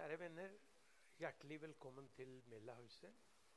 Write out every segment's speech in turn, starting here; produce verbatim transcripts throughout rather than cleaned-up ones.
Kjære venner, hjertelig velkommen til Melahuset.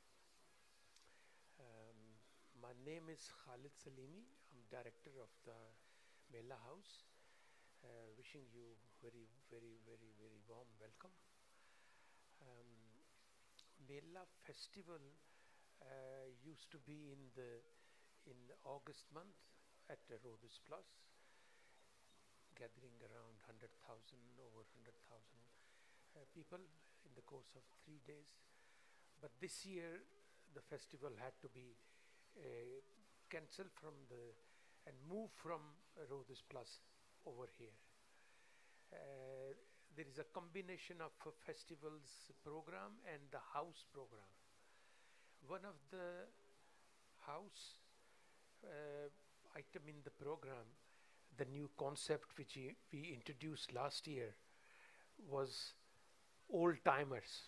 Um, my name is Khalid Salimi. I'm director of the Mela House. Uh, wishing you very, very, very, very warm welcome. Um, Mela Festival uh, used to be in the in August month at the Rhodes Plus, gathering around one hundred thousand, over one hundred thousand uh, people in the course of three days. But this year the festival had to be uh, cancelled from the and moved from Rhodes Plus over here. Uh, there is a combination of a festival's program and the house program. One of the house uh, item in the program, the new concept which we, we introduced last year, was old timers.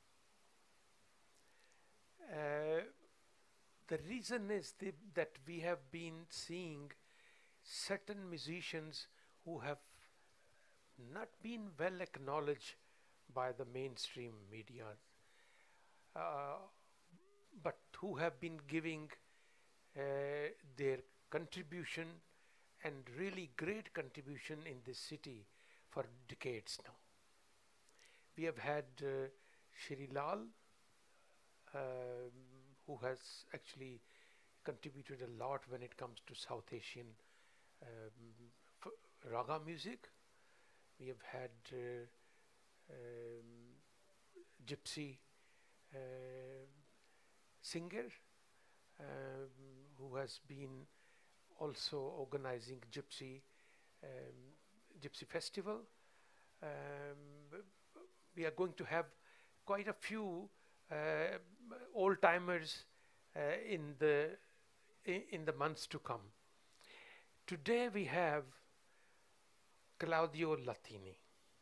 Uh, the reason is the, that we have been seeing certain musicians who have not been well acknowledged by the mainstream media, uh, but who have been giving uh, their contribution and really great contribution in this city for decades now. We have had uh, Shri Lal, uh, who has actually contributed a lot when it comes to South Asian um, raga music. We have had uh, um, gypsy uh, singer um, who has been also organizing gypsy um, gypsy festival. Um, we are going to have quite a few uh, old timers uh, in the in, in the months to come. Today we have Claudio Latini,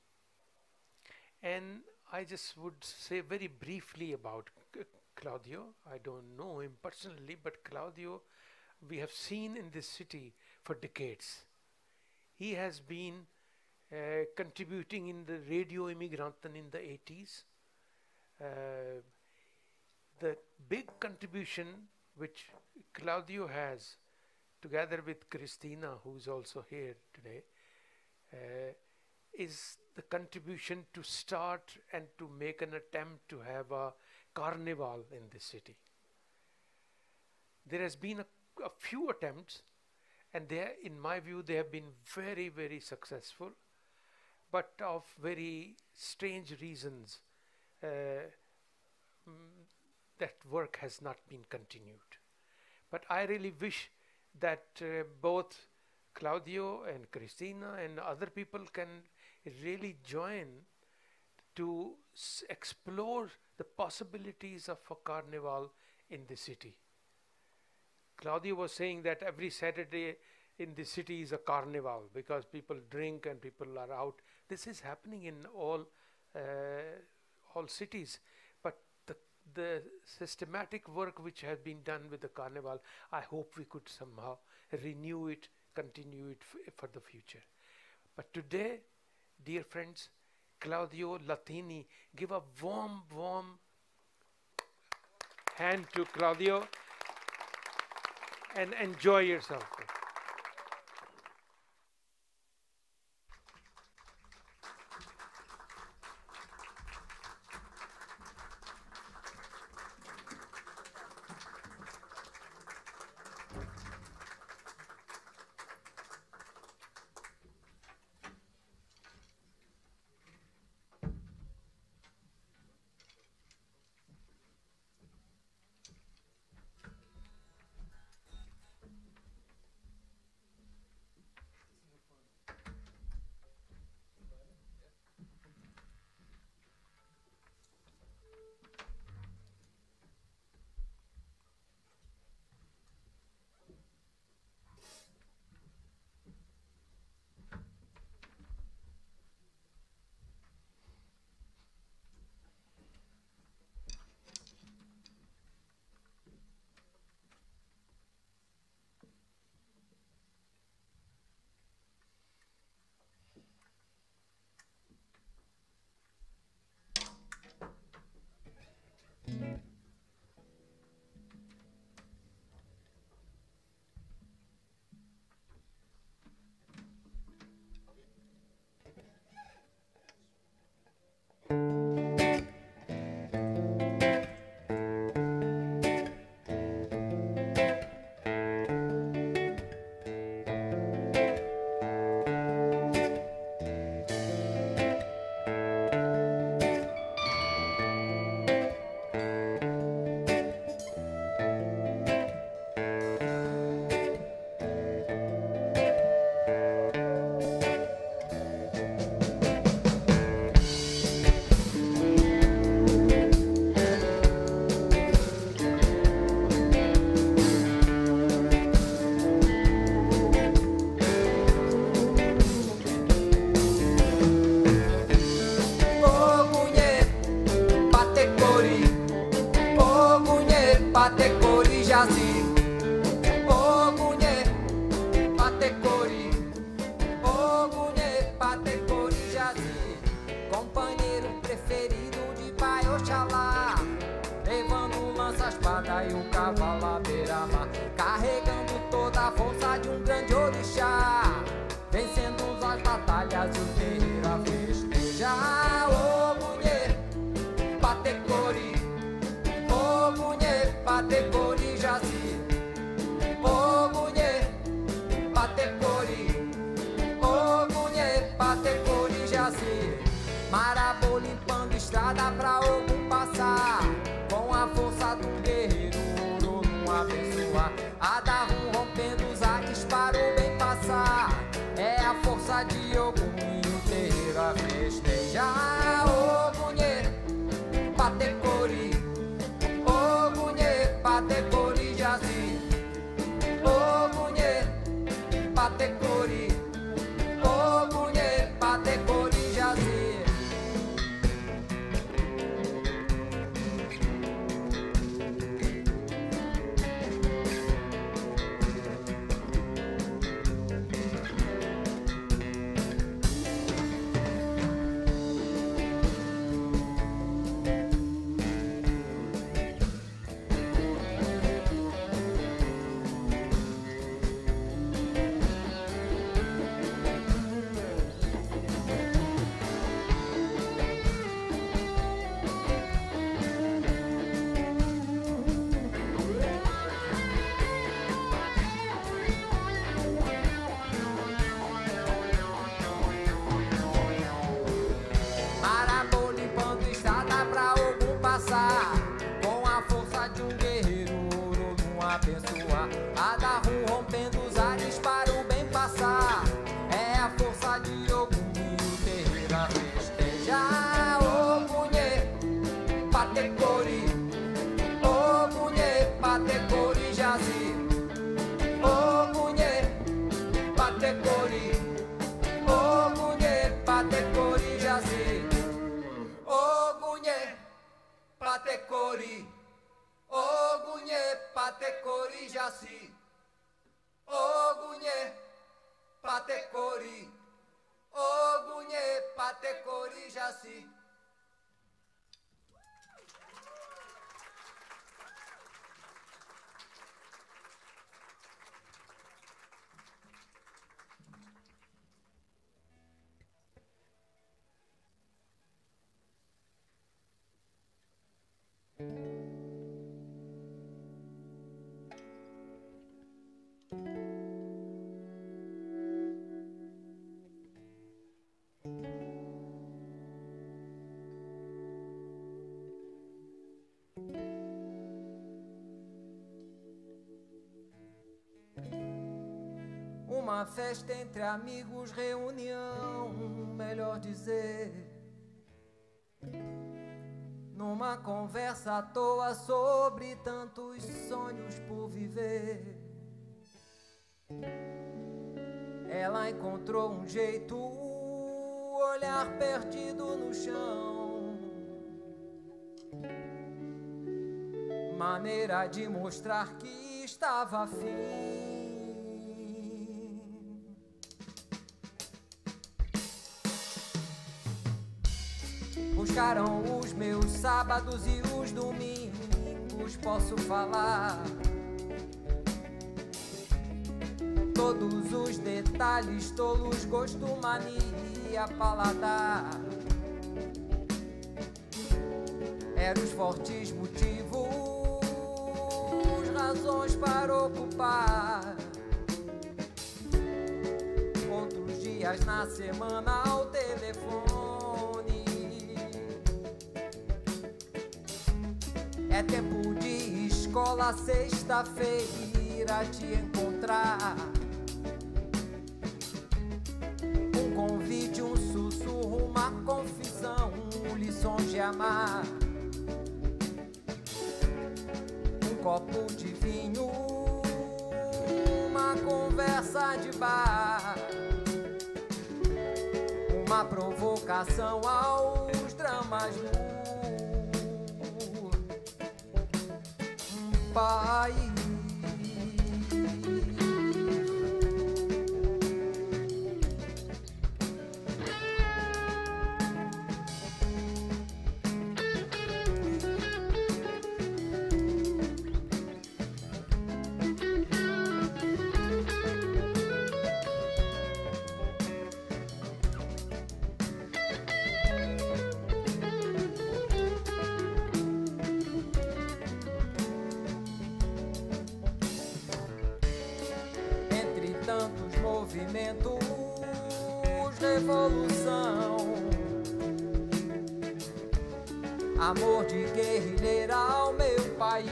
and I just would say very briefly about C Claudio. I don't know him personally, but Claudio we have seen in this city for decades. He has been uh, contributing in the Radio Immigranten in the eighties. Uh, the big contribution which Claudio has, together with Christina, who is also here today, uh, is the contribution to start and to make an attempt to have a carnival in this city. There has been a a few attempts, and they, in my view, they have been very, very successful, but of very strange reasons uh, mm, that work has not been continued. But I really wish that uh, both Claudio and Christina and other people can really join to s explore the possibilities of a carnival in the city. Claudio was saying that every Saturday in the city is a carnival because people drink and people are out. This is happening in all uh, all cities, but the, the systematic work which has been done with the carnival, I hope we could somehow renew it, continue it f for the future. But today, dear friends, Claudio Latini, give a warm, warm hand to Claudio and enjoy yourself. Patecori, Ogunye, Patecori, Jazi. Com a força de um guerreiro, Orolum abençoar. A da rua rompendo os ares para o bem passar. É a força de Ogum e o terreiro a festejar. Ogunye, Patecori, Ogunye, Patecori, Jazi. Ogunye, Patecori, Ogunye, Patecori, Jazi. Ogunye, Patecori, Ogunye, Patecori, Jaci. Ogunye, Patecori, Ogunye, Patecori, Jaci. Uma festa entre amigos, reunião, melhor dizer. Numa conversa à toa sobre tantos sonhos por viver. Ela encontrou um jeito, olhar perdido no chão. Maneira de mostrar que estava afim. Buscaram os meus sábados e os domingos, posso falar. Todos os detalhes tolos, gosto, mania, paladar. Eram os fortes motivos, razões para ocupar. Outros dias na semana ao telefone. É tempo de escola, sexta-feira te encontrar. Um convite, um sussurro, uma confissão, lições de amar. Um copo de vinho, uma conversa de bar. Uma provocação aos dramas do pai. Movimentos, revolução, amor de guerrilheira ao meu país.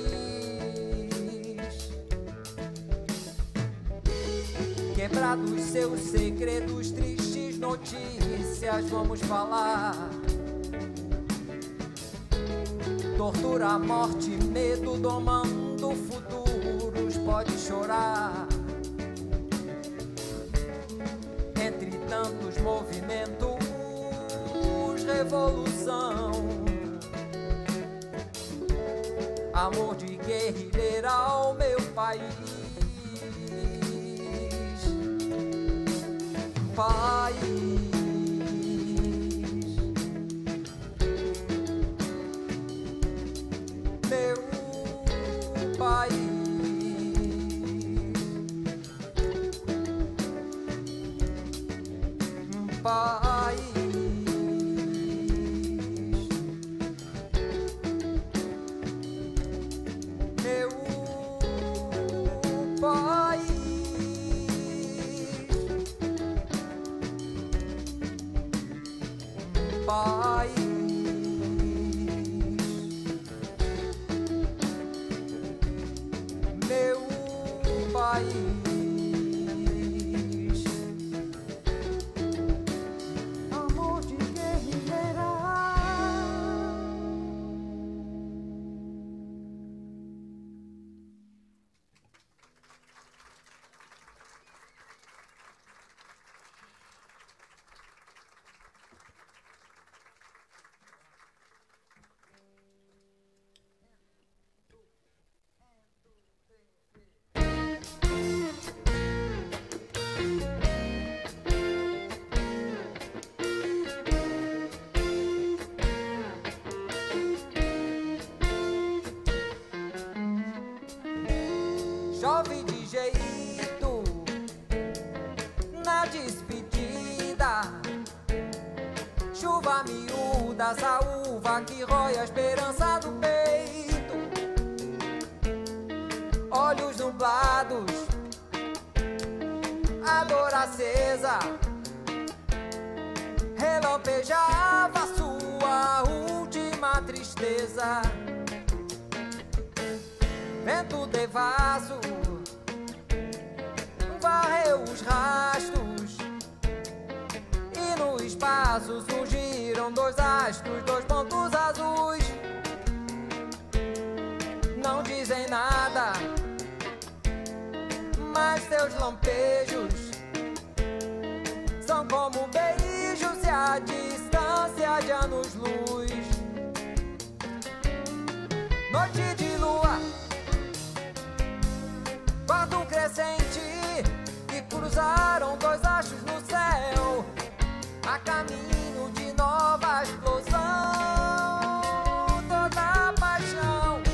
Quebrados seus segredos, tristes notícias, vamos falar. Tortura, morte, medo, domando futuros, pode chorar. tantos movimentos, revolução, amor de guerrilheira ao meu país. País, meu país, país, meu país. País, meu país, amor de guerrilheira. Chove de jeito na despedida, chuva miúda, saúva que rói a esperança do peito. Olhos nublados, a dor acesa, relampejava sua última tristeza. Vento devasso varreu os rastros e no espaço surgiram dois astros, dois pontos azuis. Não dizem nada, mas seus lampejos são como beijos e a distância de anos-luz. Noite de lua, quarto crescente, que cruzaram dois astros no céu, a caminho de nova explosão. Toda paixão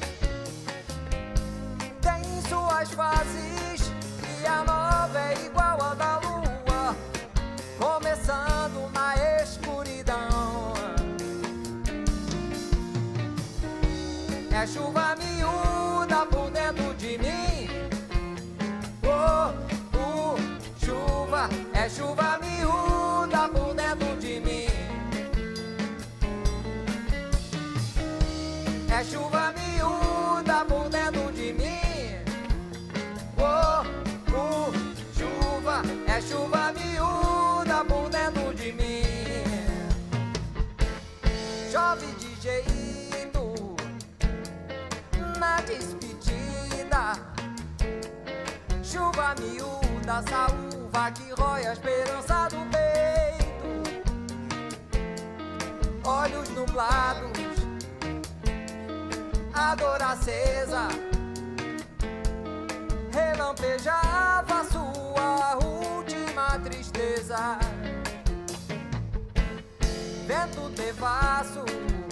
tem suas fases e a nova é igual a da lua, começando na escuridão. É chuva miúda por dentro de mim. Oh, uh, chuva, é chuva miúda por dentro de mim. É chuva miúda por dentro de mim. Oh, uh, chuva, é chuva miúda por dentro de mim. Chove de jeito na despedida, chuva miúda, saúva que rói a esperança do peito. Olhos nublados, a dor acesa, relampejava sua última tristeza. Vento devasso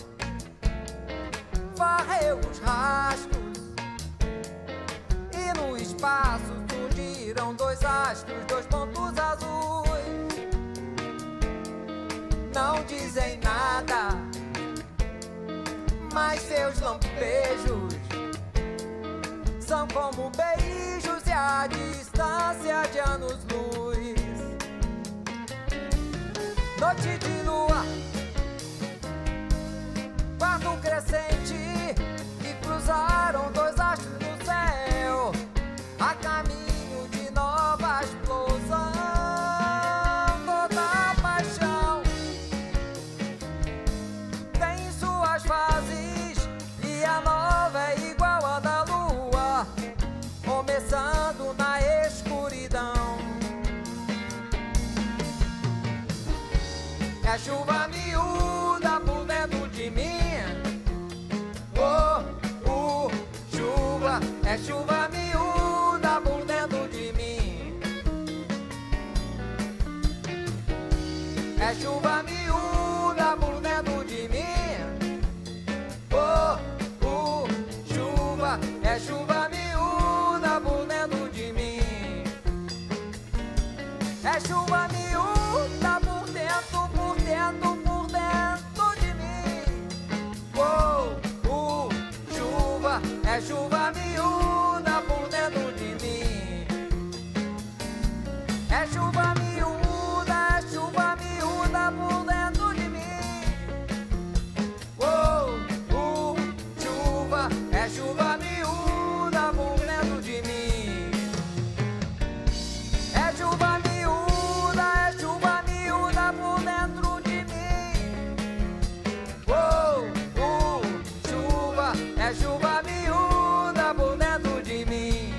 varreu os rastros e no espaço surgiram dois astros, dois pontos azuis. Não dizem nada, mas seus lampejos são como beijos e a distância de anos-luz. Noite de lua, quarto crescente, que cruzaram dois astros no céu, a caminho de nova explosão. Toda paixão tem suas fases e a nova é igual a da lua, começando na escuridão. é chuva miúda por dentro de mim. Oh, oh, chuva, é chuva miúda por dentro de mim. É chuva miúda por dentro de mim. Oh, oh, chuva, é chuva miúda por dentro de mim. É chuva miúda por dentro, por dentro, por dentro de mim. Oh, oh, chuva, é chuva miúda por dentro de mim. É chuva miúda, é chuva miúda por dentro de mim. Oh, oh, chuva, é chuva miúda por dentro de mim. É chuva miúda, é chuva miúda por dentro de mim. Oh, oh, chuva, é chuva miúda por dentro de mim.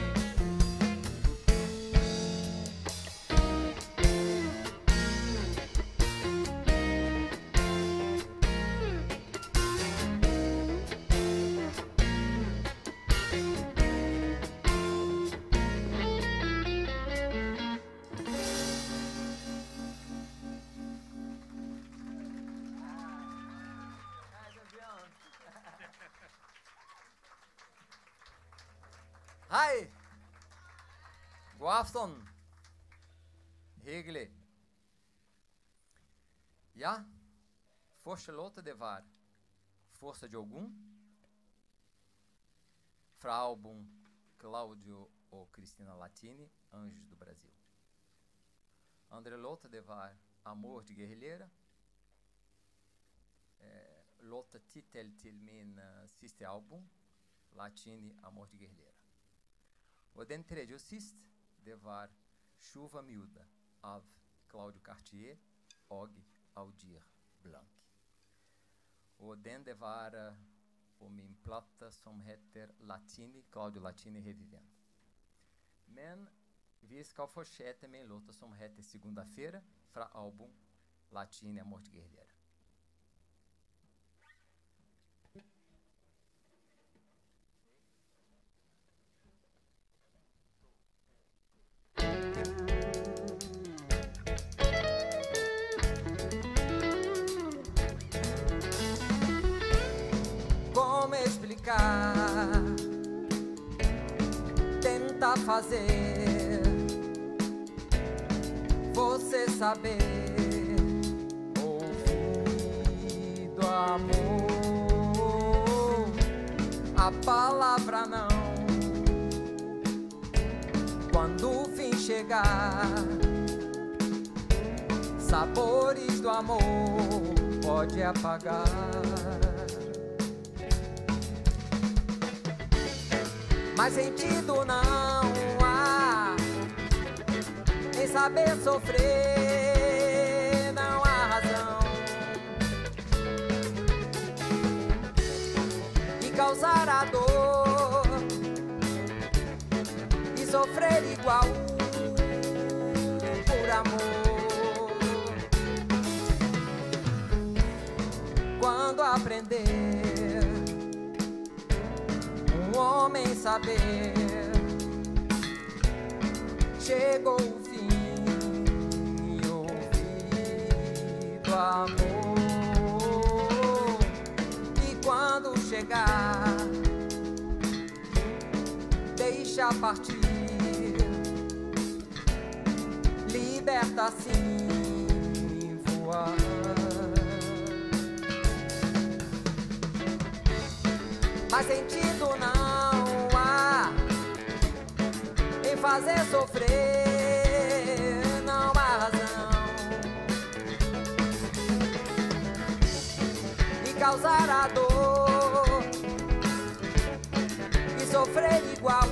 Hei! God aften. Hyggelig. Ja, første låta det var Força de Ogum, fra álbum Cláudio og Cristina Latini, Anjos do Brasil. Andre låta det var Amor de Guerrilheira, eh, låta titel til min uh, siste album, Latini, Amor de Guerrilheira. Og den tredje og sist, det var Chuva Miúda, av Cláudio Cartier og Aldir Blanc. Og den det var uh, på min plata som heter Latini, Cláudio Latini Revivendo. Men vi skal fortsette med en låta som heter Segunda-feira, fra álbum Latini, Amor de Guerrilheira. Como explicar? Tentar fazer você saber ouvir do amor a palavra não. Quando o fim chegar, sabores do amor pode apagar. Mas sentido não há, nem saber sofrer não há razão. E causar a dor e sofrer igual por amor. Quando aprender um homem saber, chegou o fim e ouvir do amor. E quando chegar, deixa partir, liberta assim voar. Mas sentido não há em fazer sofrer, não há razão. E causar a dor e sofrer igual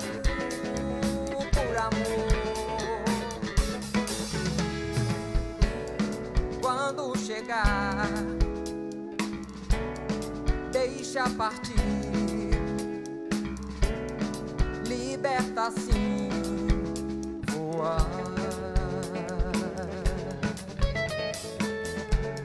por amor. Quando chegar, deixa partir, liberta assim voar.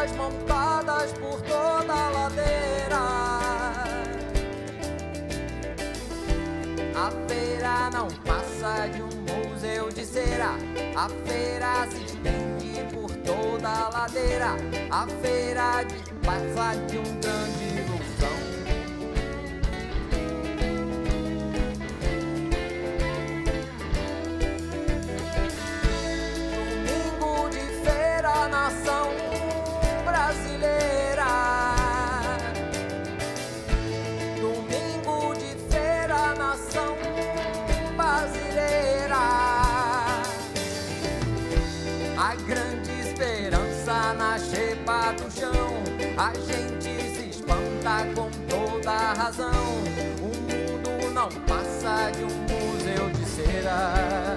tendas montadas por toda a ladeira. A feira não passa de um museu de cera. A feira se estende por toda a ladeira. A feira de passa de um grande ilusão. Domingo de feira, nação brasileira. Domingo de feira, nação brasileira. A grande esperança na xepa do chão. A gente se espanta com toda a razão. O mundo não passa de um museu de cera.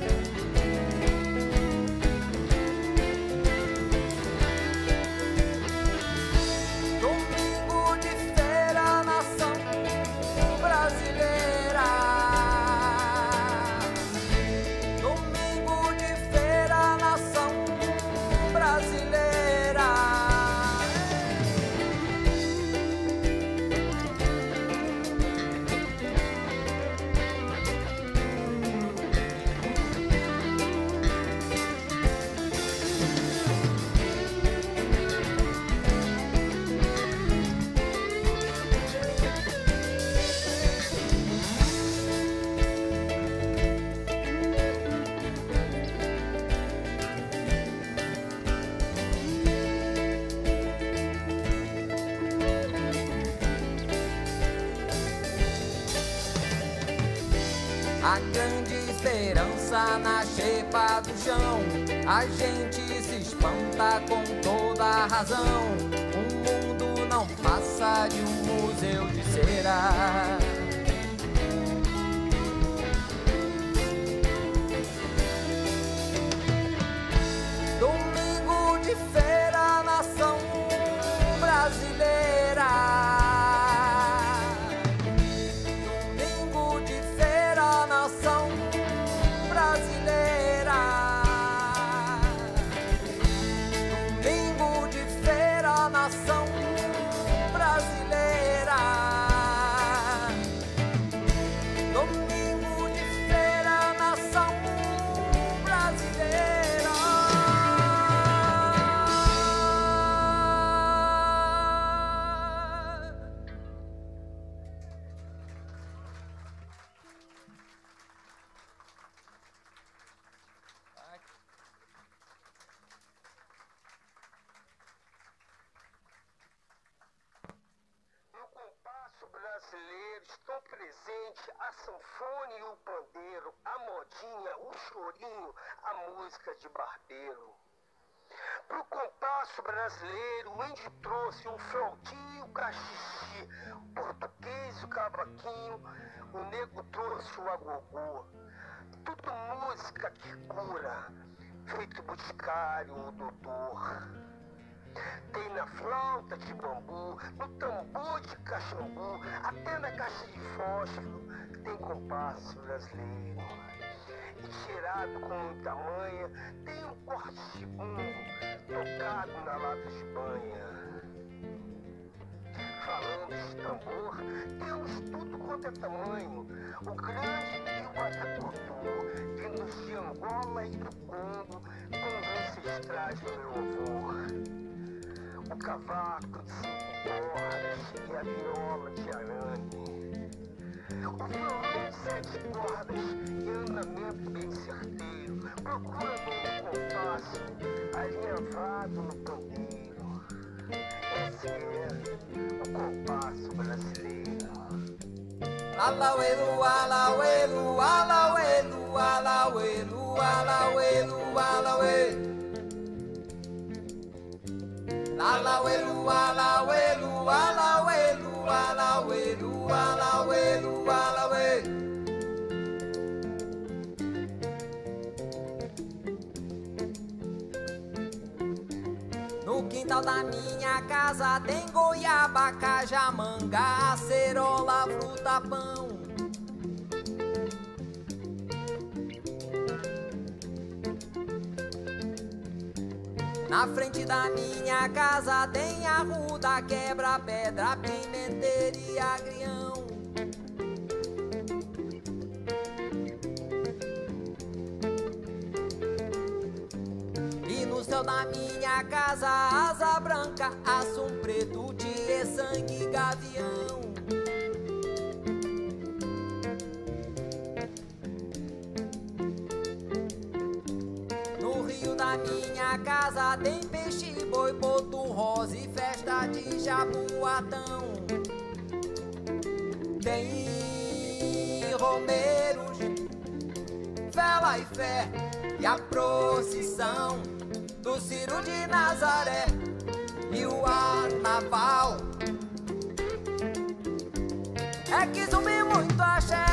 Domingo de feira, nação brasileira. Domingo de feira, nação brasileira. A grande esperança na xepa do chão. A gente se espanta com toda a razão. O mundo não passa de um museu de cera. Domingo de feira, nação brasileira. Domingo de feira, nação brasileira. Domingo de feira, nação brasileira. Domingo de feira, nação brasileira. No compasso brasileiro estão presentes a sanfona e o pandeiro, a modinha, o chorinho, a música de barbeiro. Pro compasso brasileiro, o índio trouxe o flautinho e o cachixi, o português e o cavaquinho, o negro trouxe o agogô. Tudo música que cura, feito boticário ou doutor. Tem na flauta de bambu, no tambor de caxambu, até na caixa de fósforo tem compasso brasileiro. E tirado com muita manha, tem um corte de bumbo tocado na lata de banha. Falando de tambor, temos tudo quanto é tamanho, o grande e o batacutu, vindos de Angola e do Congo, com os ancestrais do meu avô. O cavaco de cinco cordas e a viola de arame. O violão de sete cordas e andamento bem certeiro, procurando um compasso alinhavado no pandeiro. Esse é o compasso brasileiro. Alauelu, alauelu, alauelu, alauelu, alauelu, alauelu. Alauelu, alauelu, alauelu, alauelu, alauelu, alauelu. No quintal da minha casa tem goiaba, cajamanga, acerola, fruta, pão. Na frente da minha casa tem arruda, quebra-pedra, pimenteira e agrião. E no céu da minha casa, asa branca, aço preto, de sangue, gavião. No rio da minha casa tem peixe, boi, boto, rosa e festa de jaboatão. Tem romeiros, vela e fé e a procissão do Ciro de Nazaré e o Arnaval. É que zumbi muito axé.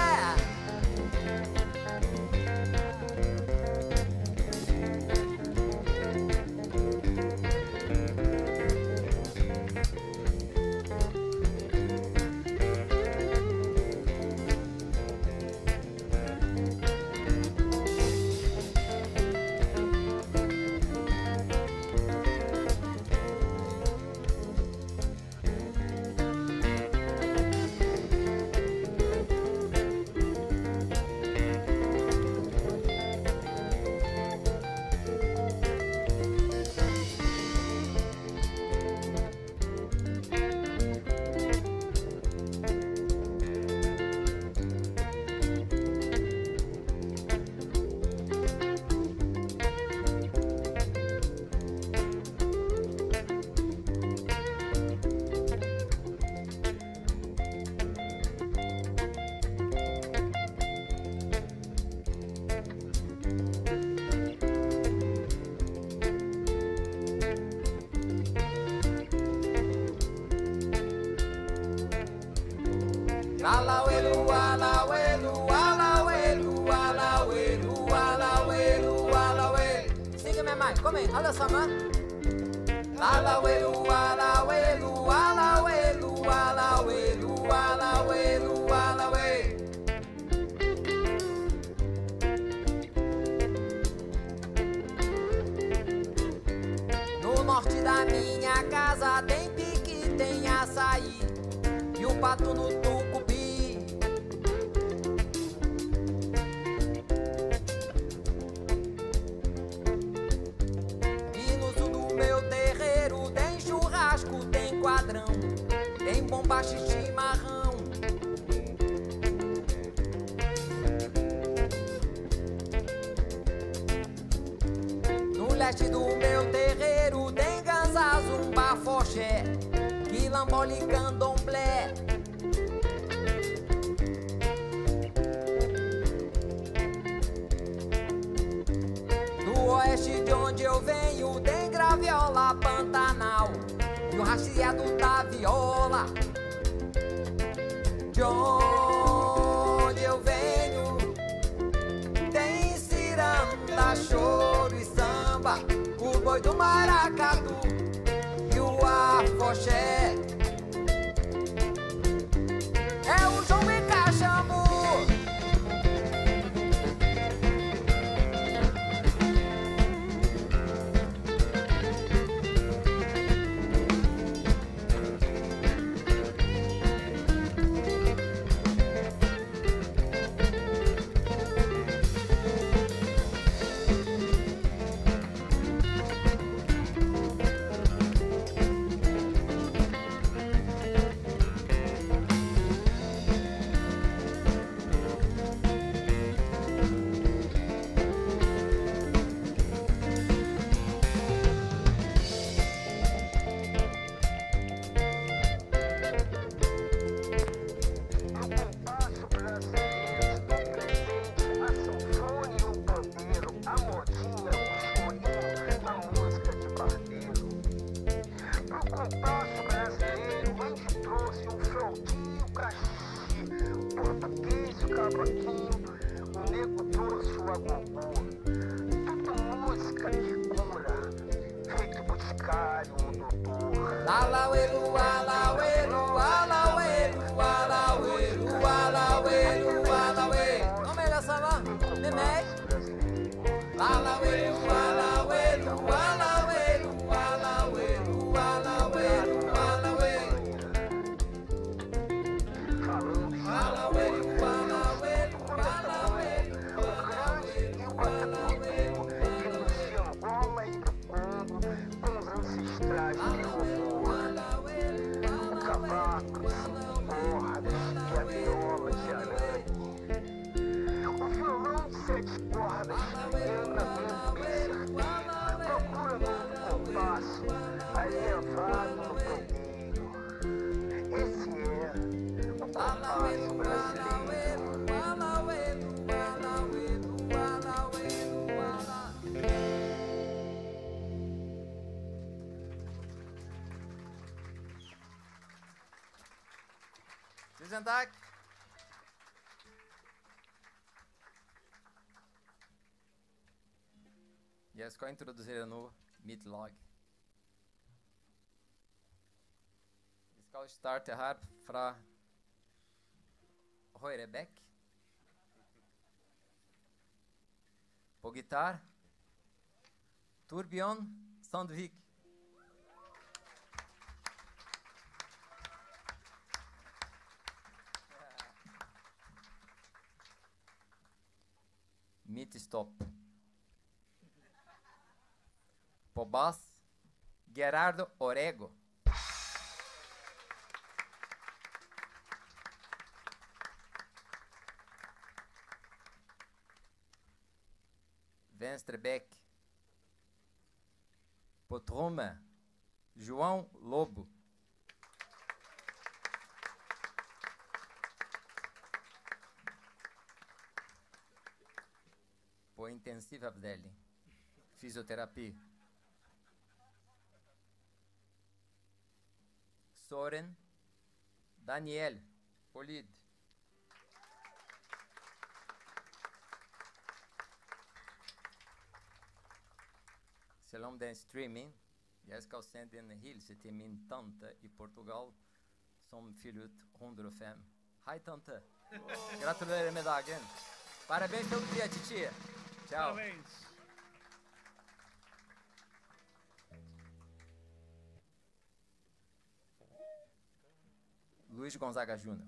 Alauelu, alauelu, alauelu, alauelu, alauelu, alauelu. Sing it, my mind. Come in. Olha só, mano. Alauelu, alauelu, alauelu, alauelu, alauelu, alauelu. No norte da minha casa tem pique, tem açaí e o pato no tucupi. E no sul do meu terreiro tem churrasco, tem quadrão, tem bombacha e chimarrão. No leste do meu terreiro tem ganzá, zumba, foché, quilombola e candomblé. No oeste de onde eu venho tem graviola, Pantanal e o rasteado da viola. De onde eu venho tem ciranda, choro e samba, o boi do maracatu e o afoxé. É o João e Caxambu. O nego trouxe o agogô, tudo música que cura, feito boticário, um doutor. Alauelu, alauelu, alauelu, alauelu, alauelu, alauelu. Não melhor samba, me mexe. Alauelu, alauelu, alauelu. guarda chilena, meu bem, procura no compasso, alinhavado no pandeiro. Esse é o compasso brasileiro. Tusen takk. Jeg skal introdusere nå mitt lag. Vi skal starte her fra høyre bekk. På gitar, Torbjørn Sandvik. Midt stopp. På bass, Gerardo Orego. Venstre bekk. På tromme, João Lobo. På intensivavdeling, fysioterapi, Soren Daniel på lyd. Selv om det er streaming, jeg skal sende en hilse til min tante i Portugal, som fyller ut hundre og fem. Hei, tante. Gratulerer med dagen. Parabéns pelo dia, titia. Tchau. Parabéns. Luiz Gonzaga Júnior.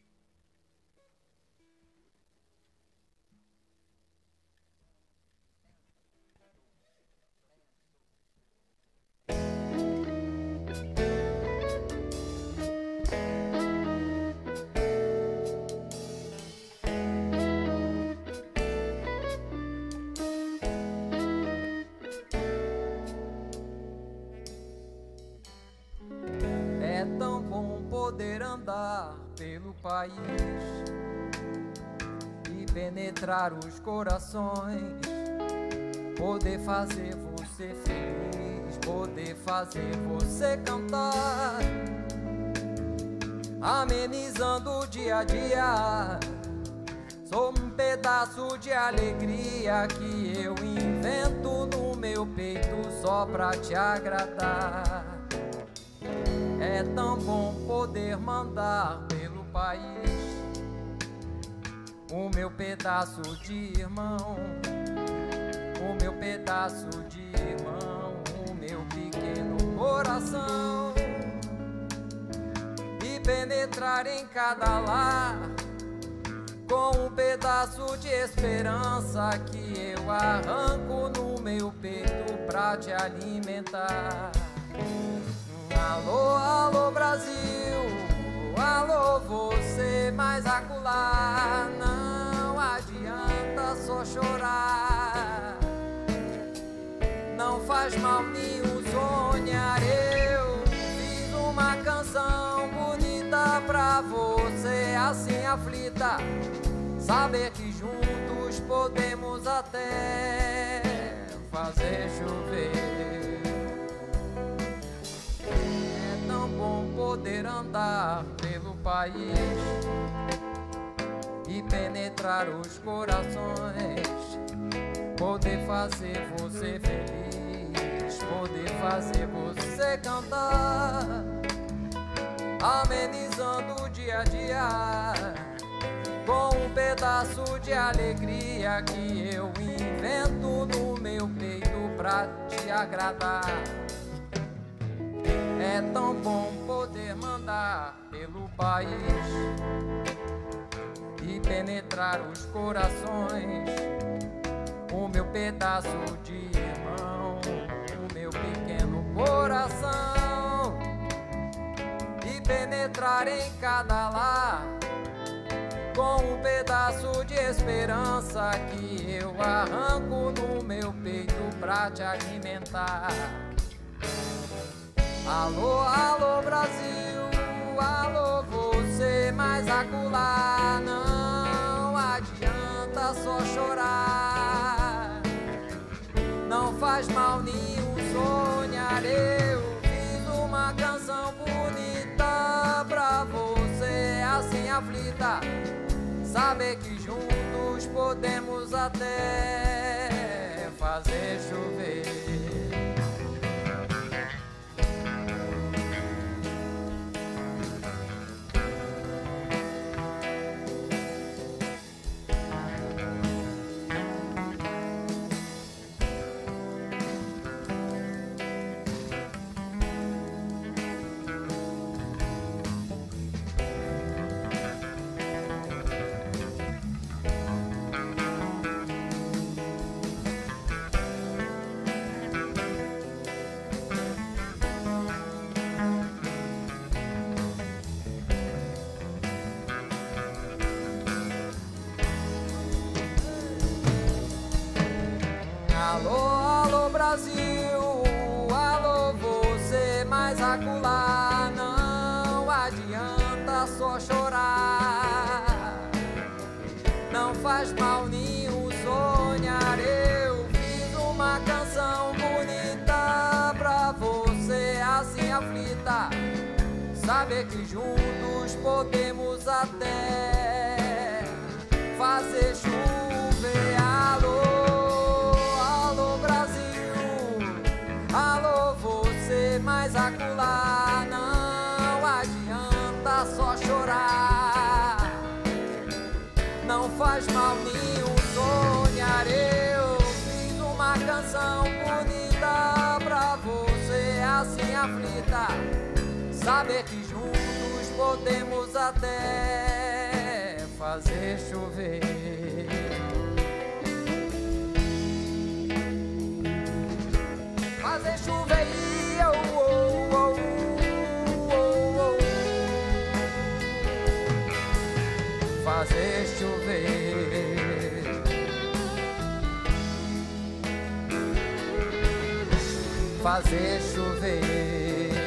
Pelo país e penetrar os corações, poder fazer você feliz, poder fazer você cantar, amenizando o dia a dia. Sou um pedaço de alegria que eu invento no meu peito só pra te agradar. É tão bom poder mandar pelo país o meu pedaço de irmão, o meu pedaço de irmão, o meu pequeno coração, e penetrar em cada lar com um pedaço de esperança que eu arranco no meu peito pra te alimentar. Alô, alô Brasil, alô você mais acolá, não adianta só chorar, não faz mal nenhum sonhar. Eu fiz uma canção bonita pra você, assim aflita, saber que juntos podemos até fazer chover. Bom poder andar pelo país e penetrar os corações, poder fazer você feliz, poder fazer você cantar, amenizando o dia a dia com um pedaço de alegria que eu invento no meu peito pra te agradar. É tão bom poder mandar pelo país e penetrar os corações, o meu pedaço de irmão, o meu pequeno coração, e penetrar em cada lar com um pedaço de esperança que eu arranco no meu peito pra te alimentar. Alô, alô Brasil, alô você, mas acolá não adianta só chorar. Não faz mal nenhum sonhar, eu fiz uma canção bonita pra você assim aflita. Saber que juntos podemos até fazer chover. Brasil, alô você, mas acolá não adianta só chorar. Não faz mal nenhum sonhar, eu fiz uma canção bonita pra você assim aflita. Saber que juntos podemos até fazer chover. Alô, alô Brasil, alô você, mas acolá não adianta só chorar. Não faz mal nenhum sonhar, eu fiz uma canção bonita pra você assim aflita. Saber que juntos podemos até fazer chover. Fazer chover, oh, oh, oh, oh, oh. Fazer chover. Fazer chover.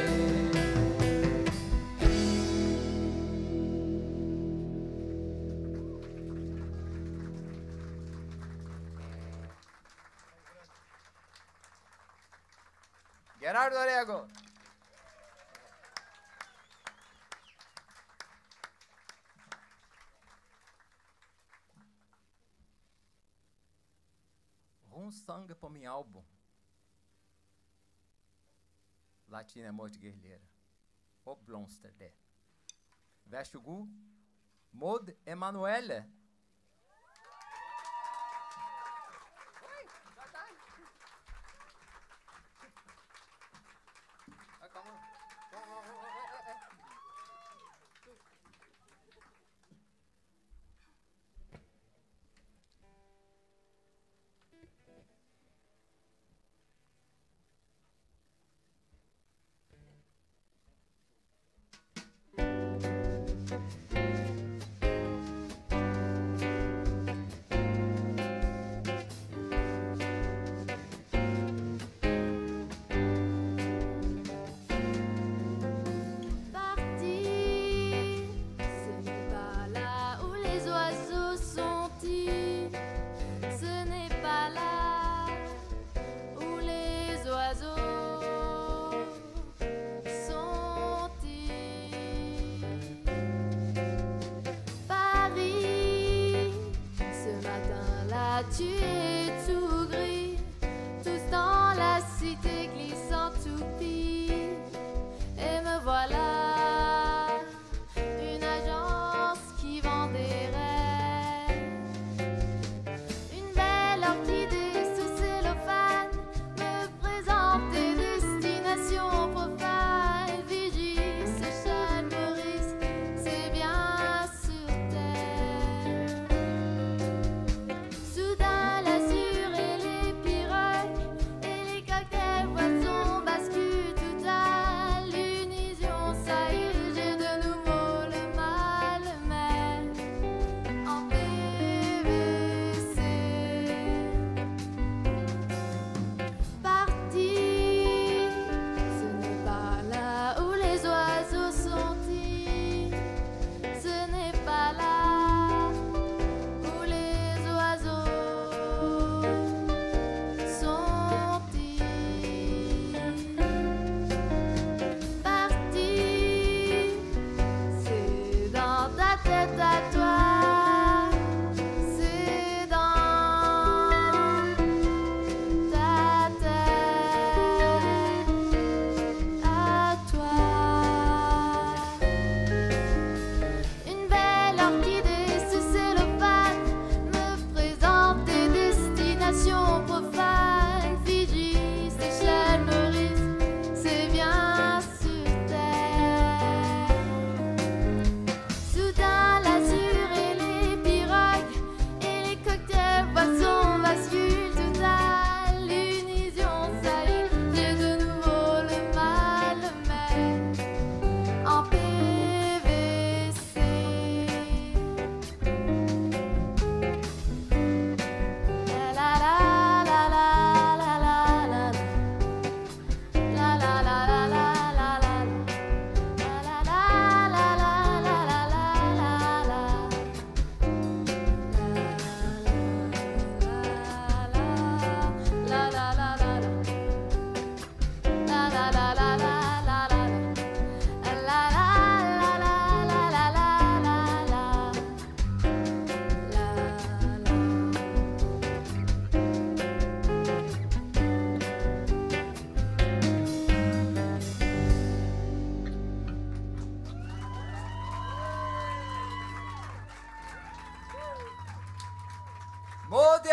Gerardo Orego. Um sangue para meu álbum. Latina é morte guerreira. O blomster det. Varsågod. Maud Emanuele.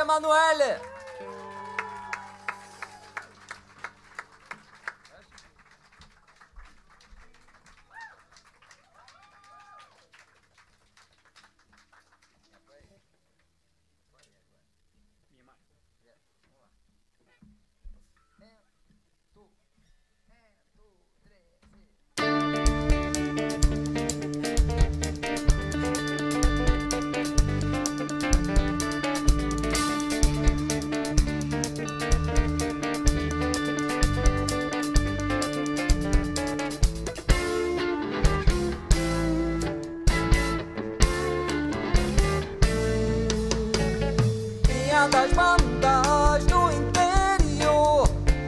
Emanuele! Das bandas do interior,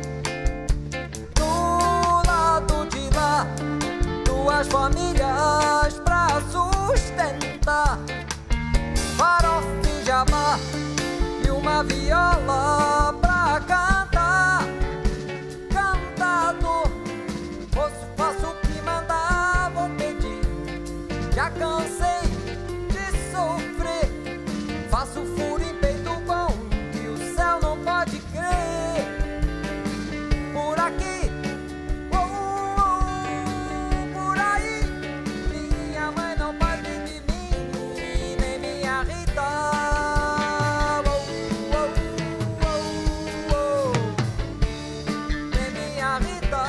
do lado de lá, duas famílias pra sustentar, farofa e jabá e uma viola pra cantar. Cantador, moço, faço o que mandavam pedir, já cansei de sofrer, faço furo em peito bom que o céu não pode crer. Por aqui, oh, oh, oh, por aí, minha mãe não pode de mim, nem minha Rita. Oh, oh, oh, oh, nem minha Rita.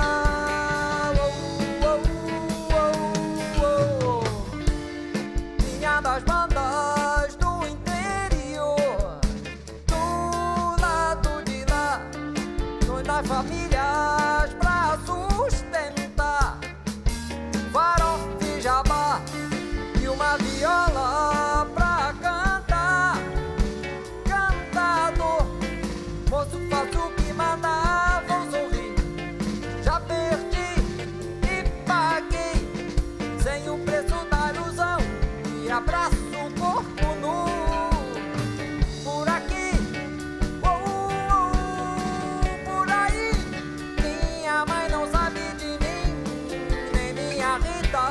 Oh, oh, oh, oh, minha das bandas do interior, do lado de lá, das famílias pra sustentar, farofa e jabá e uma viola pra cantar. Cantador, moço, faço o que mandavam sorrir, já perdi e paguei, sem o preço da ilusão, e abraço o corpo nu. Por aqui, oh, oh, oh, por aí, minha mãe não sabe de mim, nem minha Rita.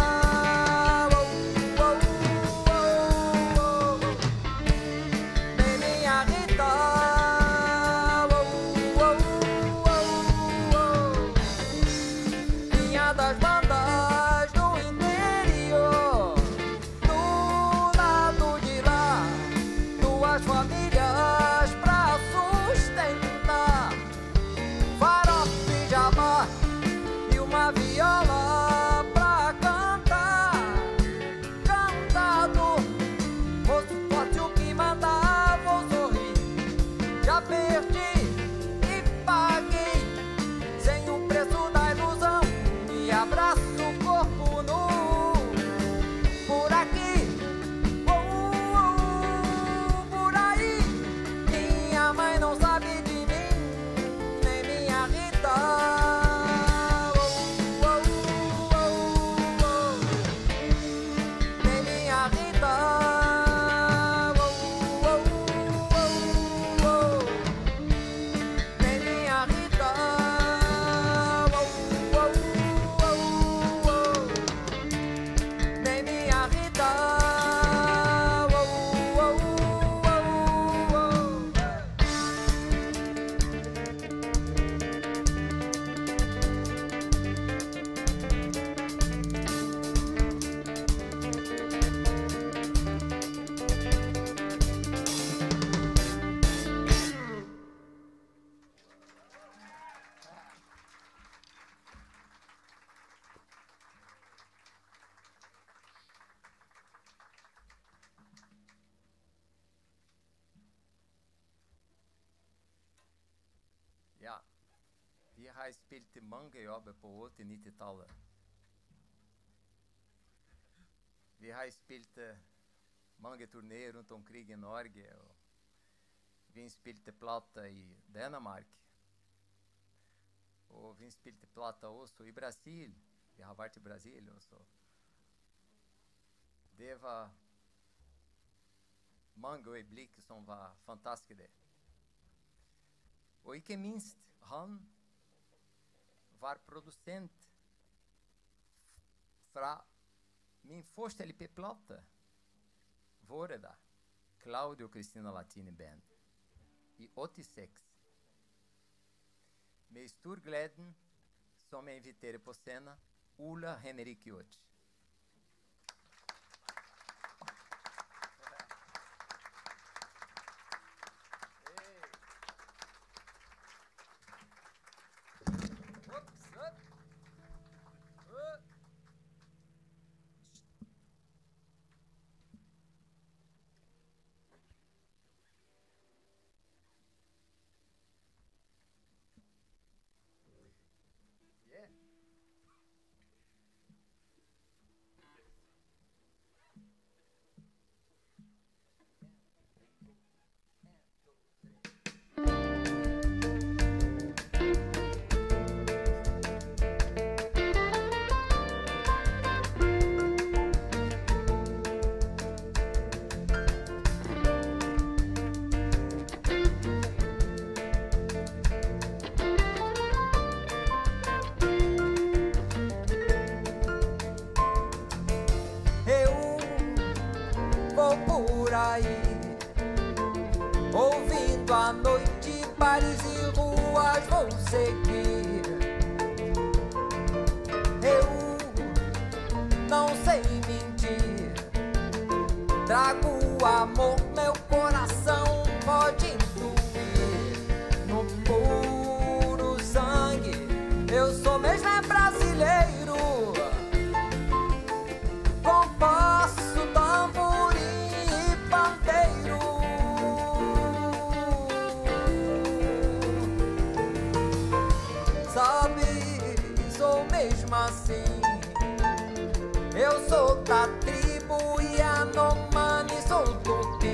Oh, oh, oh, oh, nem minha Rita. Oh, oh, oh, oh, minha das bandas do interior, do lado de lá, duas famílias pra sustentar, farofa e jabá e uma viola pra cantar. Cantador, moço, forte o que mandavam sorrir, já perdi e paguei, sem o preço da ilusão, e abraço o corpo nu. Por aqui, oh, oh, por aí, minha mãe não sabe de mim, nem minha Rita. Oh, oh, oh, oh, nem minha Rita. Oh, oh, oh, oh, nem minha Rita. Oh, oh, oh, oh, nem minha Rita. Oh, oh, oh, oh. Ja, vi har spilt mange jobber på åtti-nittitallet. Vi har spilt eh, mange turnéer rundt omkring i Norge, og vi spilte plata i Danmark. Og vi spilte plata også i Brasil. Vi har vært i Brasil også. Det var mange øyeblikk som var fantastiske. Og ikke minst, han var produsent fra min første L P-plate, Våre da. Claudio Cristina Latini Band i åttiseks. Med stor gleden som jeg inviterer på scenen Ola Henrik Hjort. Ouvindo a noite, bares e ruas vou seguir. Eu não sei mentir. Trago amor, meu coração pode intuir. No puro sangue, eu sou mesmo é brasileiro. Compasso, tamborim e pandeiro. Sabe, sou mesmo assim. Eu sou da tribo Yanomami, sou tupi.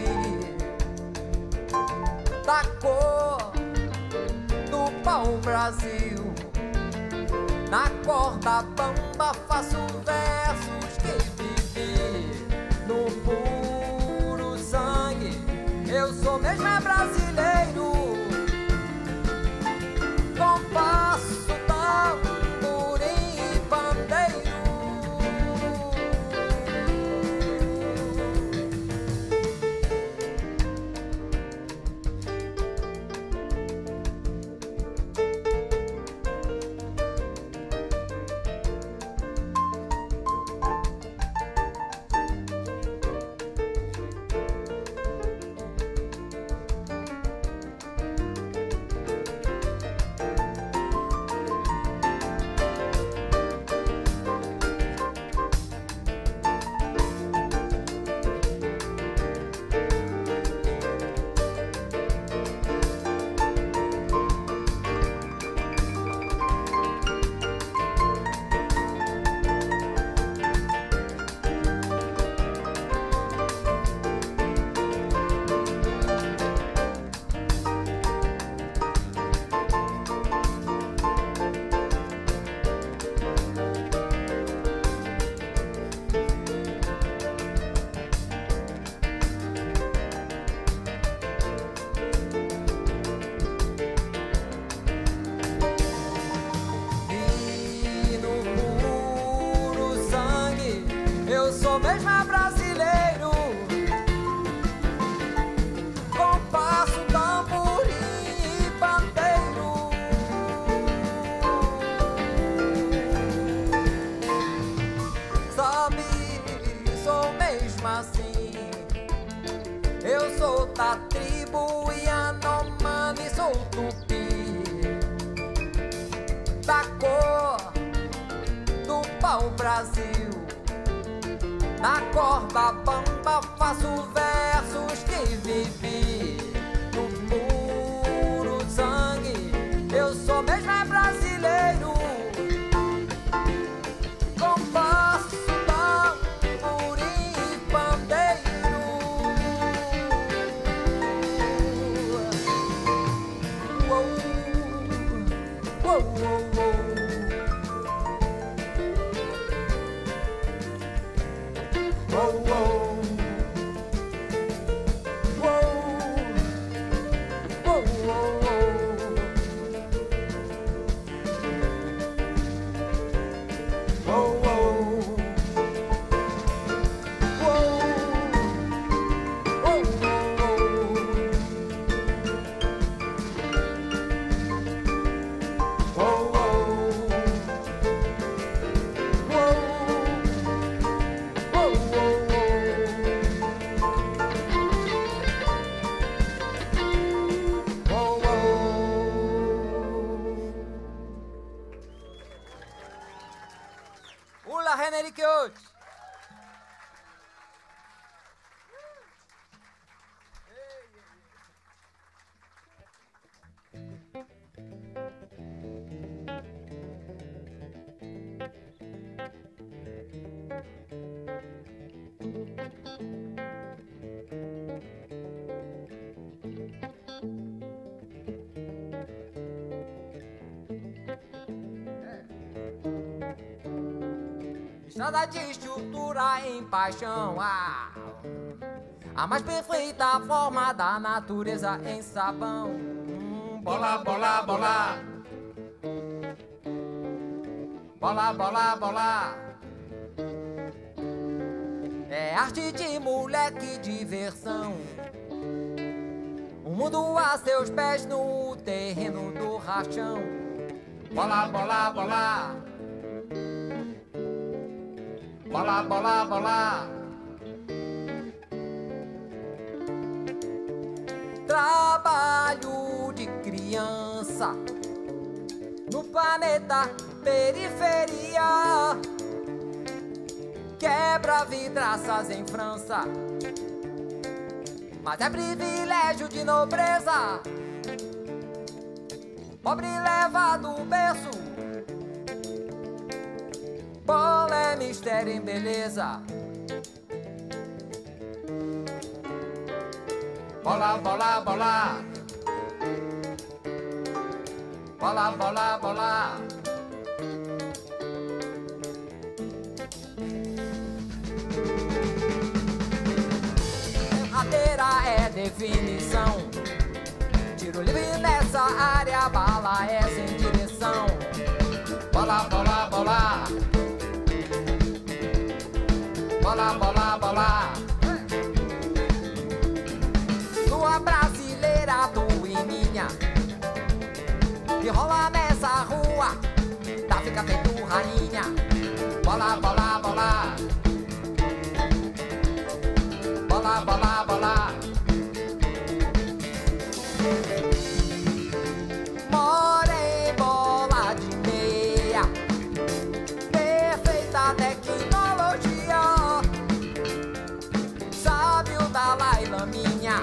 Da cor do pau-brasil. Na corda bamba faço versos que vivi. No puro sangue, eu sou mesmo é brasileiro. Compasso, tamborim e pandeiro. Da tribo Yanomami, sou tupi. Da cor do pau-brasil. Na corda bamba faço versos que vivi. No puro sangue, eu sou mesmo é brasileiro. Compasso, tamborim e pandeiro. Whoa, whoa, whoa. Whoa, whoa. Whoa. Whoa, whoa, whoa. Whoa, whoa. Whoa. Whoa, whoa. Mariquiote. Estrada de estrutura em paixão, ah, a mais perfeita forma da natureza em sabão. Hum, bola, bola, bola. Bola, bola, bola. É arte de moleque, diversão. O mundo a seus pés no terreno do rachão. Bola, bola, bola. Bola, bola, bola. Trabalho de criança no planeta periferia. Quebra vidraças em França, mas é privilégio de nobreza. Pobre leva do berço. Bola é mistério em beleza. Bola, bola, bola. Bola, bola, bola. Rateira é definição. Tiro livre nessa área, bala é sem direção. Bola, bola, bola. Bola, bola, bola. Lua brasileira, tu e minha, que rola nessa rua, tá fica feito rainha. Bola, bola, bola. Bola, bola, bola. Mora em bola de meia, perfeita tecnologia. Sabe o Dalai Laminha,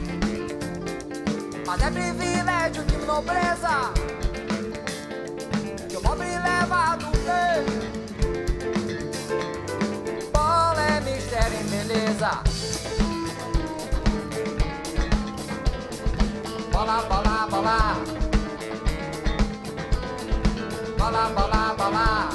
mas é privilégio de nobreza que o pobre leva do meio. Bola é mistério em beleza. Bola, bola, bola. Bola, bola, bola.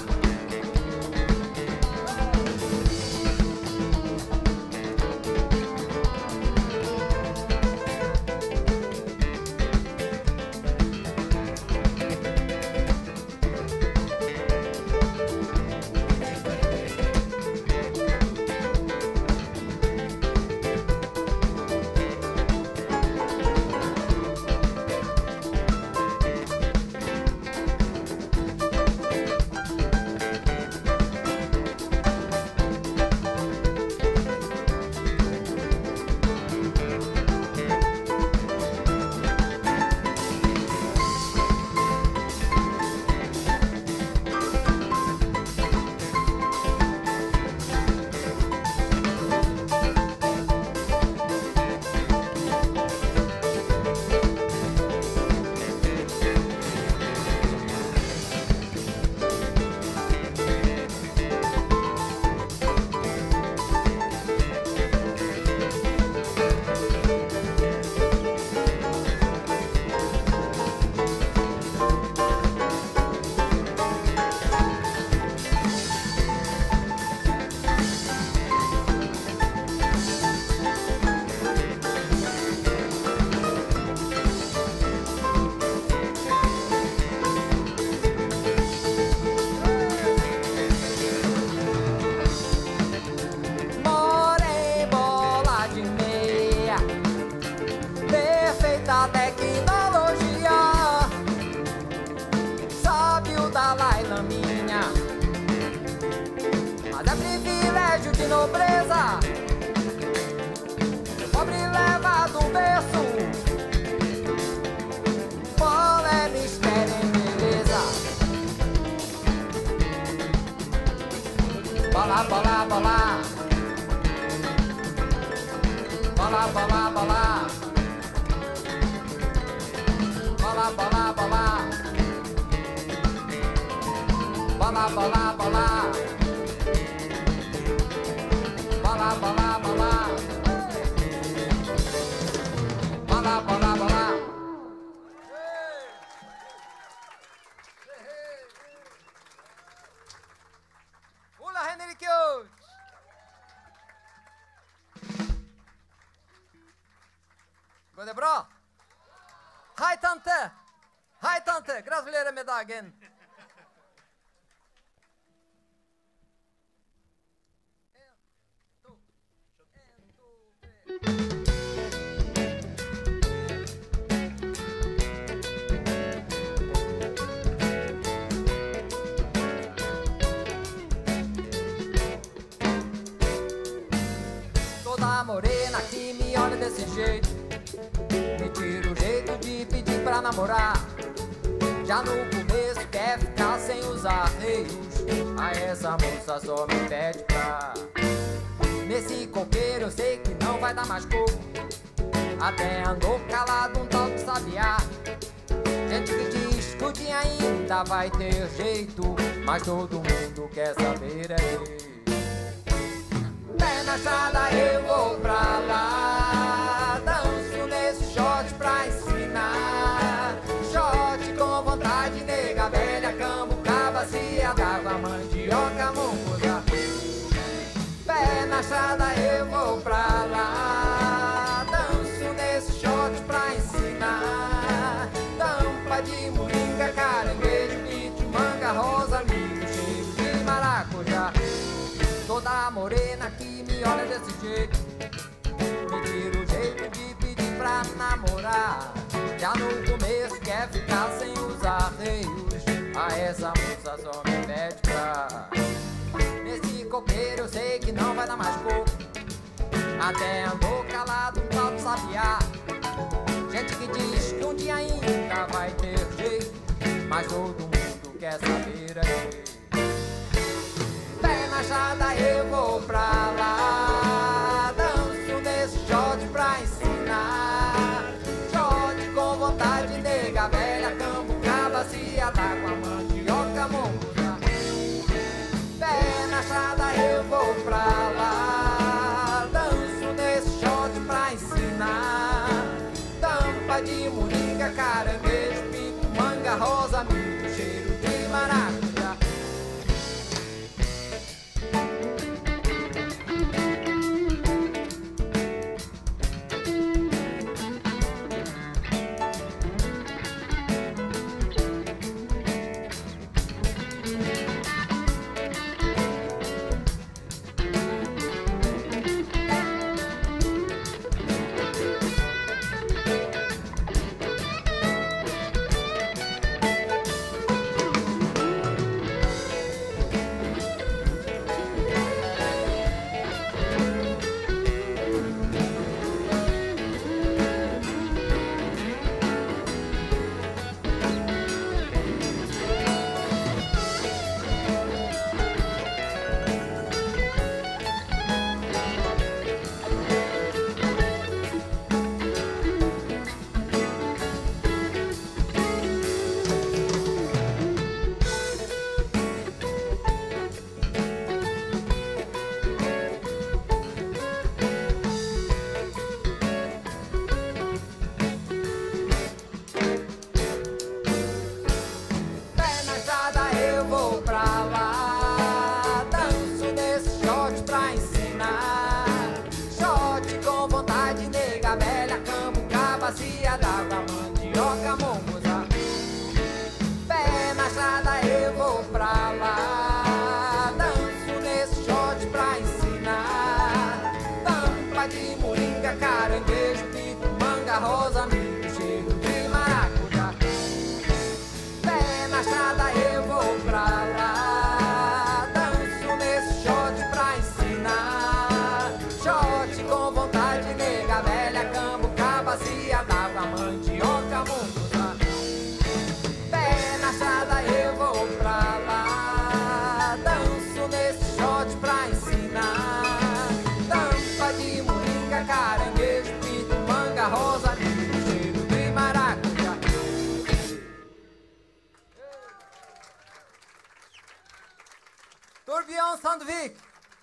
De nobreza, o pobre leva do berço. Bola é mistério em beleza. Bola, bola, bola. Bola, bola, bola. Bola, bola, bola. Bola, bola, bola. Bola, bola, bola. Bola, bola, bola. Ola Henrikius. Går det bra? Hei, tante! Hei, tante! Gratulerer med dagen! En, to, en, to, tre. Toda morena que me olha desse jeito me tira o jeito de pedir pra namorar. Já no começo quer ficar sem usar reios. A essa moça só me pede pra. Nesse coqueiro eu sei que não vai dar mais coco. Até andou calado um tal de sabiá. Gente que diz que o dia ainda vai ter jeito, mas todo mundo quer saber é dele. Pé na estrada eu vou pra lá, danço nesse short pra ensinar. Short com vontade, nega velha, cambuca, bacia d'água, mandioca, mongoja. Pé na estrada eu vou pra lá, danço nesse short pra ensinar. Tampa de moringa, caranguejo, bicho, manga, rosa, milho, cheiro de maracujá. Toda morena que me olha desse jeito me tira o jeito de pedir pra namorar. Já no começo quer ficar sem usar reios. A essa moça só me pede pra. Nesse coqueiro eu sei que não vai dar mais coco. Até andou calado um tal de sabiá. Gente que diz que um dia ainda vai ter jeito, mas todo mundo quer saber aí. Pé na estrada eu vou pra lá, danço nesse short pra ensinar. Short com vontade, nega velha, cambuca, bacia d'água, mandioca, mongoja. Pé na estrada eu vou pra lá, danço nesse short pra ensinar. Tampa de moringa, caranguejo, pico, manga, rosa, milho, cheiro de maracujá. Torbjørn Sandvik.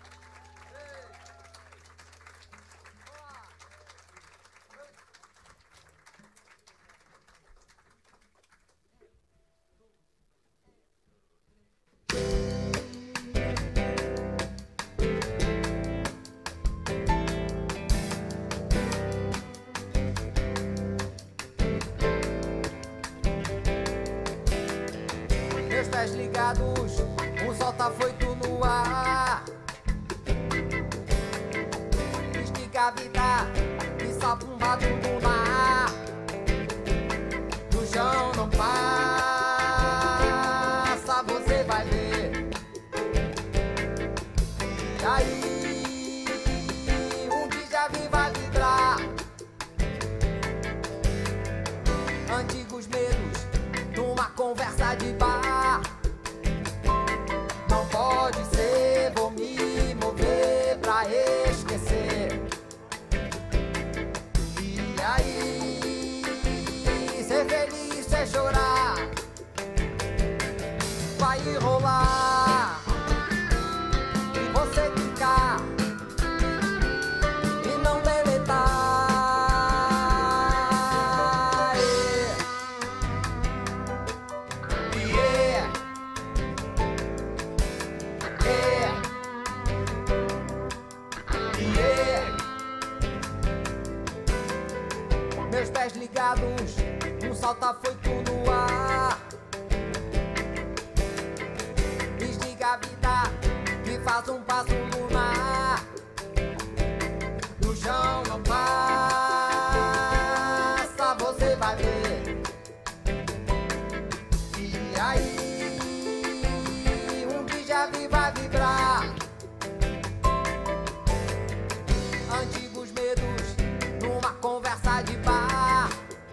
Meus pés ligados, um sol tá foito no ar. Estica a vida, que sapumbado no mar. No chão não passa, você vai ver. E aí, um dia vim vai vibrar. Antigos medos, numa conversa de bar. Não pode ser, vou me mover pra esquecer. E aí, ser feliz, ser chorar, vai rolar. E você ficar e não deletar. Yeah. Yeah. Yeah. Meus pés ligados, um salta foi tudo no ar. Desliga a vida, que faz um passo lunar. No chão não passa, você vai ver. E aí, um dia vai vibrar. Antigos medos, numa conversa de bar.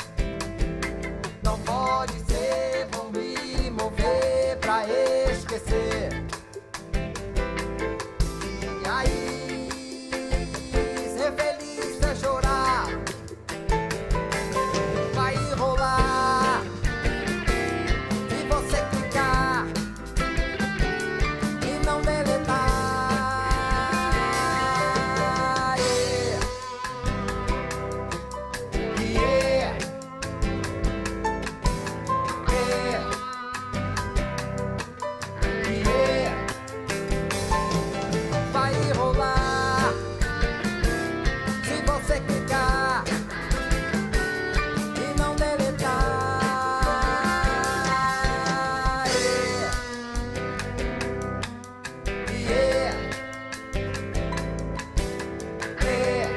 Não pode ser, vou me mover pra esquecer. E aí, ser feliz, ser chorar, vai rolar. Se você clicar e não deletar. Yeah. Yeah. Yeah. Vai rolar. Se você clicar e não deletar. Yeah. Yeah.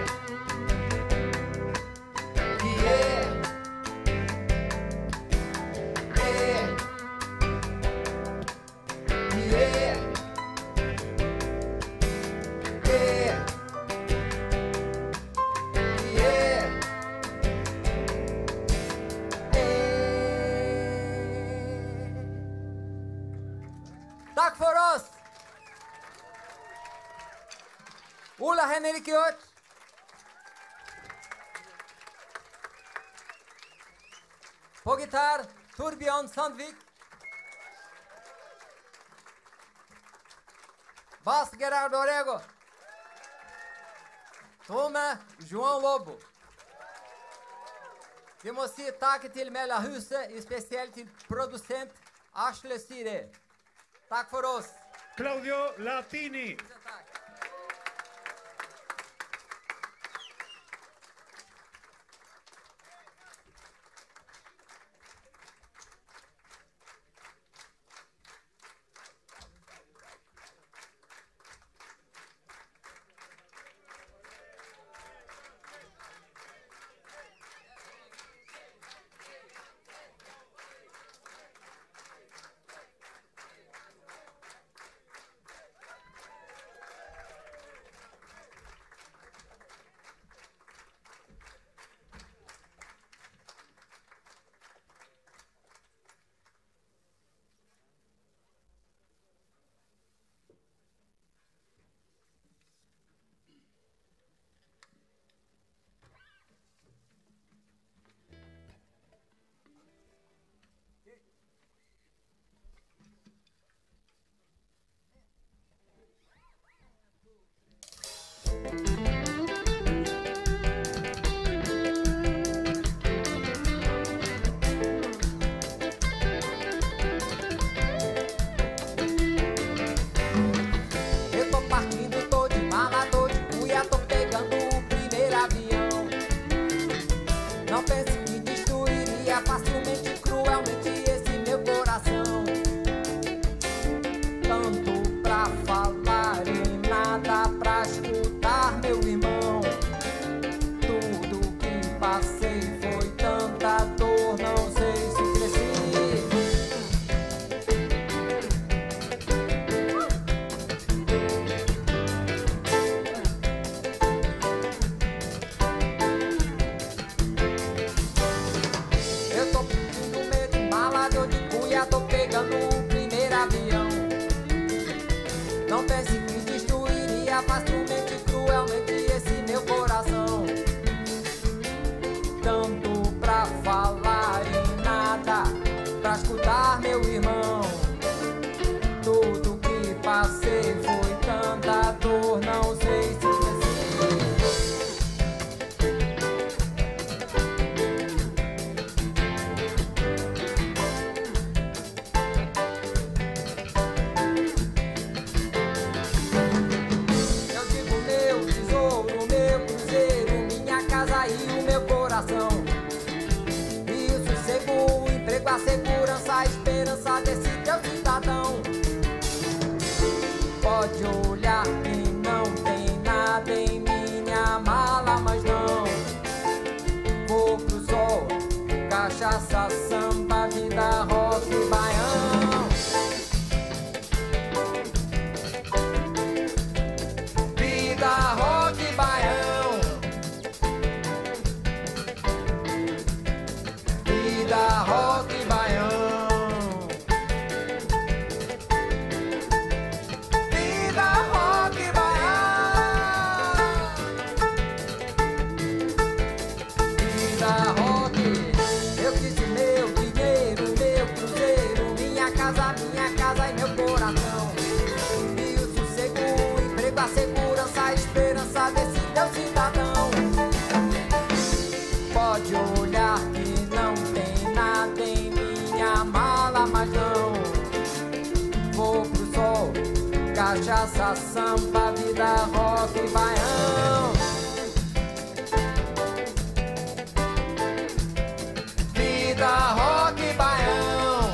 Yeah. Yeah. Yeah. Yeah. Takk for oss! Ola Henrik Hjort. På gitar, Torbjørn Sandvik. Bass, Gerardo Orego. Tromme, João Lobo. Vi må si takk til Meldahuset, spesielt til produsent Asle Sire. Takk for oss. Claudio Latini. Tusen takk. dia tô pegando o primeiro avião. Não pense que destruiria facilmente, cruelmente esse meu coração. Tanto pra falar e nada pra escutar, meu irmão. Tudo que passei foi tanta dor, não sei se pensei. Eu digo meu tesouro, meu cruzeiro, minha casa e o meu coração. E o sossego, o emprego, a segurança, a esperança desse teu cidadão. Pode olhar que não tem nada em minha mala, mas não. Vou pro sol, cachaça, samba, vida, rock, baião. Vida, rock, baião. Vida, rock, baião. A segurança, a esperança desse teu cidadão. Pode olhar que não tem nada em minha mala, mas não. Vou pro sol, cachaça, samba, vida, rock e baião. Vida, rock e baião.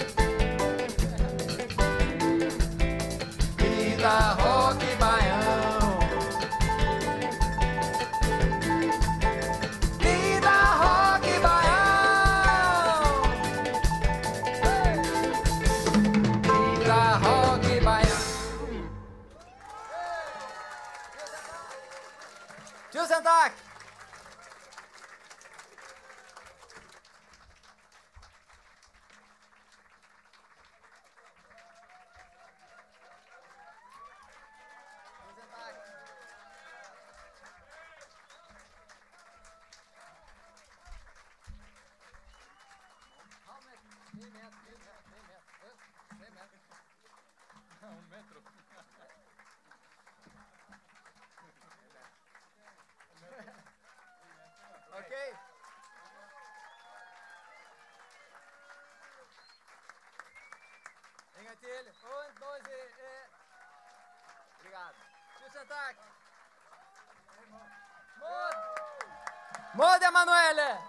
Vida, rock e baião. Tio Sentak! Ok? Engatilho. Um, dois e... e... Obrigado. Tio Sentak. Mude! Mude, Emanuele!